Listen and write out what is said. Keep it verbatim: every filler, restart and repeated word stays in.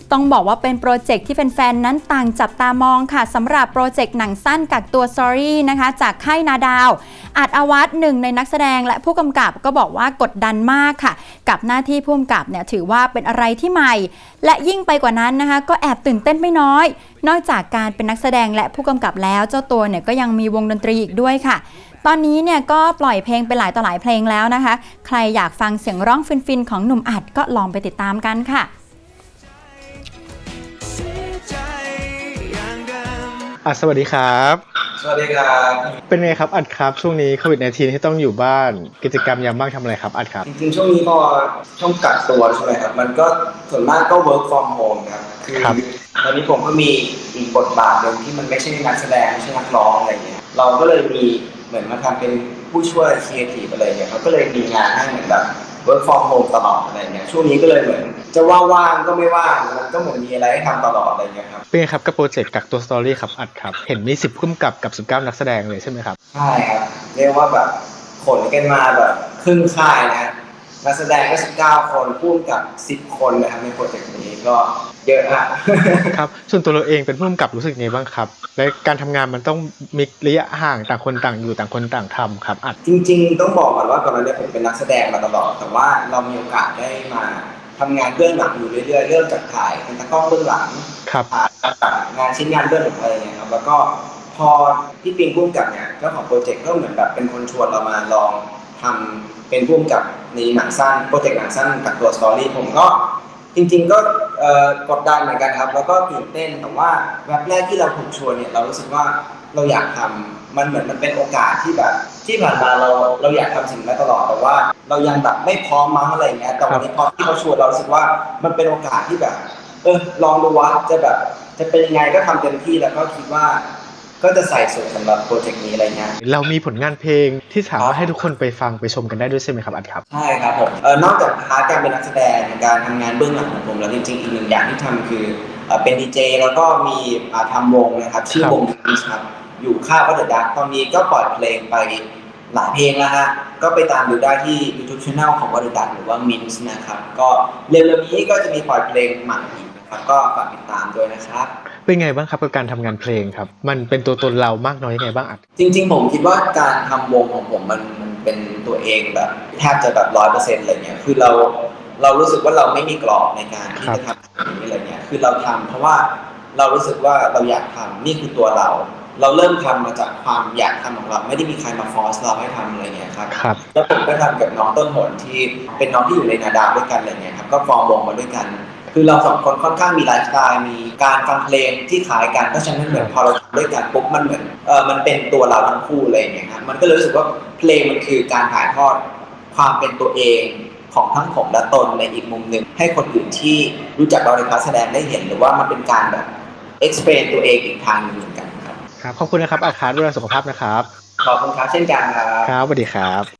ต้องบอกว่าเป็นโปรเจกต์ที่แฟนๆนั้นต่างจับตามองค่ะสำหรับโปรเจกต์หนังสั้นกักตัวสตอรี่นะคะจากค่ายนาดาวอัดอวัตหนึ่งในนักแสดงและผู้กำกับก็บอกว่ากดดันมากค่ะกับหน้าที่ผู้กำกับเนี่ยถือว่าเป็นอะไรที่ใหม่และยิ่งไปกว่านั้นนะคะก็แอบตื่นเต้นไม่น้อยนอกจากการเป็นนักแสดงและผู้กำกับแล้วเจ้าตัวเนี่ยก็ยังมีวงดนตรีอีกด้วยค่ะตอนนี้เนี่ยก็ปล่อยเพลงไปหลายต่อหลายเพลงแล้วนะคะใครอยากฟังเสียงร้องฟินๆของหนุ่มอัดก็ลองไปติดตามกันค่ะอัดสวัสดีครับสวัสดีครับเป็นไงครับอัดครับช่วงนี้โควิด สิบเก้า ที่ต้องอยู่บ้านกิจกรรมยามว่างทำอะไรครับอัดครับจริงๆช่วงนี้พอช่วงกักตัวใช่ไหมครับมันก็ส่วนมากก็ work from home ครับคือตอนนี้ผมก็มีอีกบทบาทหนึ่งที่มันไม่ใช่นักแสดงไม่ใช่นักร้องอะไรเงี้ยเราก็เลยมีเหมือนมาทำเป็นผู้ช่วยครีเอทีฟอะไรเงี้ยเขาก็เลยมีงานให้เหมือนแบบwork from home ตลอดอะไรเงี้ยช่วงนี้ก็เลยเหมือนจะว่างๆก็ไม่ว่างมันก็เหมือนมีอะไรให้ทำตลอดอะไรเงี้ยครับเป็นครับกับโปรเจกต์กักตัวสตอรี่ครับอัดครับเห็นมีสิบผู้กำกับกับสิบเก้านักแสดงเลยใช่ไหมครับใช่ครับเรียกว่าแบบขนกันมาแบบครึ่งค่ายนะนักแสดงก็สิบเก้าคนผู้กำกับสิบคนนะครับในโปรเจกต์นี้ก็เยอะมากครับส่วนตัวเราเองเป็นผู้กำกับรู้สึกไงบ้างครับและการทำงานมันต้องมีระยะห่างต่างคนต่างอยู่ต่างคนต่างทำครับอัดจริงๆต้องบอกก่อนว่าก่อนหน้านี้ผมเป็นนักแสดงมาตลอดแต่ว่าเรามีโอกาสได้มาทำงานเบื้องหลังอยู่เรื่อยๆเริ่มจากถ่ายเป็นตากล้องเบื้องหลังถ่ายจากงานชิ้นงานเบื้องหลังอะไรอย่างเงี้ยครับแล้วก็พอพี่ปิงพุ่มกับเนี่ยเจ้าของโปรเจกต์ก็เหมือนแบบเป็นคนชวนเรามาลองทำเป็นพุ่มกับในหนังสั้นโปรเจกต์หนังสั้นกักตัวสตอรี่ผมก็จริงๆก็กดดันเหมือนกันครับแล้วก็ตื่นเต้นแต่ว่าแวบแรกที่เราถูกชวนเนี่ยเรารู้สึกว่าเราอยากทำมันเหมือนมันเป็นโอกาสที่แบบที่ผ่านมาเราเราอยากทำสิ่งนั้นตลอดแต่ว่าเรายังแบบไม่พร้อมมั้งอะไรเงี้ยแต่วันนี้พอที่เขาชวนเรารู้สึกว่ามันเป็นโอกาสที่แบบเออลองดูว่าจะแบบจะเป็นยังไงก็ทำเต็มที่แล้วก็คิดว่าก็จะใส่สุดสำหรับโปรเจกต์นี้อะไรเงี้ยเรามีผลงานเพลงที่สามารถให้ทุกคนไปฟังไปชมกันได้ด้วยใช่ไหมครับอัดครับใช่ครับผมเออนอกจากพาร์ทการเป็นนักแสดงการทำงานเบื้องหลังของผมแล้วจริงๆอีกหนึ่งอย่างที่ทำคือเป็นดีเจแล้วก็มีทำวงนะครับชื่อวงมินส์ครับอยู่ค่ายวัดเดอะดักตอนนี้ก็ปล่อยเพลงไปหลายเพลงแล้วฮะก็ไปตามดูได้ที่ YouTube Channel ของวัดเดอะดักหรือว่ามินส์นะครับก็เร็วๆนี้ก็จะมีปล่อยเพลงใหม่อีกนะครับก็ฝากติดตามด้วยนะครับเป็นไงบ้างครับกับการทำงานเพลงครับมันเป็นตัวตนเรามากน้อยยังไงบ้างอัดจริงๆผมคิดว่าการทำวงของผมมันมันเป็นตัวเองแบบแทบจะแบบร้อยเปอร์เซ็นต์อะไรเงี้ยคือเราเรารู้สึกว่าเราไม่มีกรอบในการที่จะทำอย่างนี้อะไรเงี้ยคือเราทำเพราะว่าเรารู้สึกว่าเราอยากทำนี่คือตัวเราเราเริ่มทำมาจากความอยากทำของเราไม่ได้มีใครมาฟอร์สเราให้ทำอะไรเงี้ยครับแล้วผมก็ทำกับน้องต้นหนที่เป็นน้องที่อยู่ในนาดาวด้วยกันอะไรเงี้ยครับก็ฟอร์มวงมาด้วยกันคือเราสองคนค่อนข้างมีไลฟ์สไตล์มีการฟังเพลงที่คล้ายกันเพราะฉะนั้นเหมือนพอเราทำด้วยกันปุ๊บมันเหมือนเออมันเป็นตัวเราทั้งคู่เลยเนี่ยครับมันก็เลยรู้สึกว่าเพลงมันคือการถ่ายทอดความเป็นตัวเองของทั้งผมและตนในอีกมุมหนึ่งให้คนอื่นที่รู้จักเราในพาร์ทแสดงได้เห็นหรือว่ามันเป็นการแบบเอ็กซ์เพรสตัวเองอีกทางหนึ่งเหมือนกันครับครับขอบคุณนะครับอาคารดูแลสุขภาพนะครับขอบคุณครับเช่นกันครับครับสวัสดีครับ